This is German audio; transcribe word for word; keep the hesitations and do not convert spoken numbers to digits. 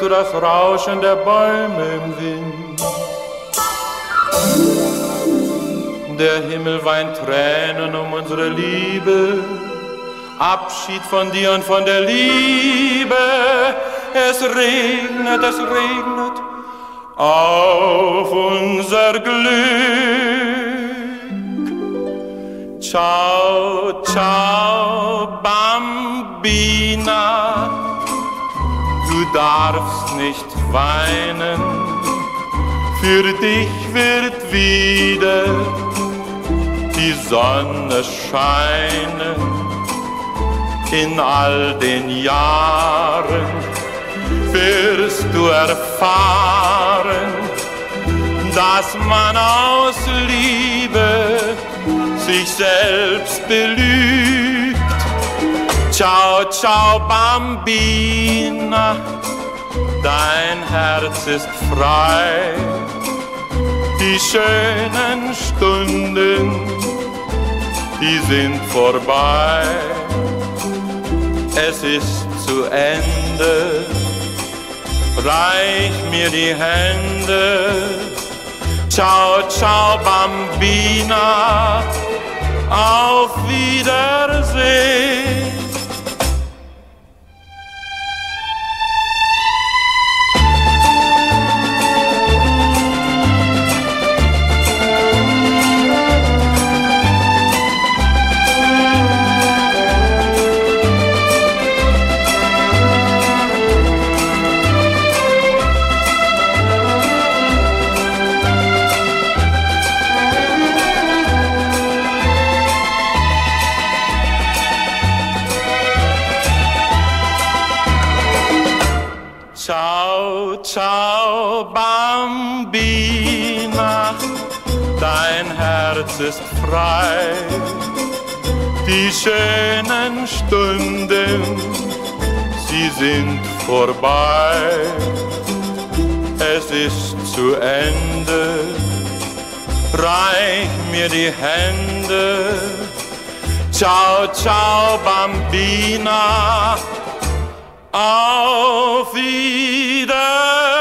du das Rauschen der Bäume im Wind. Der Himmel weint Tränen um unsere Liebe, Abschied von dir und von der Liebe. Es regnet, es regnet auf unser Glück. Ciao, ciao, Bambina, du darfst nicht weinen, für dich wird wieder die Sonne scheinen. In all den Jahren wirst du erfahren, dass man aus Liebe sich selbst belügt. Ciao, ciao, Bambina, dein Herz ist frei. Die schönen Stunden, die sind vorbei. Es ist zu Ende, reich mir die Hände. Ciao, ciao, Bambina, auf Wiedersehen. Ciao, ciao, Bambina, dein Herz ist frei. Die schönen Stunden, sie sind vorbei. Es ist zu Ende, reich mir die Hände. Ciao, ciao, Bambina, auf Wiedersehen.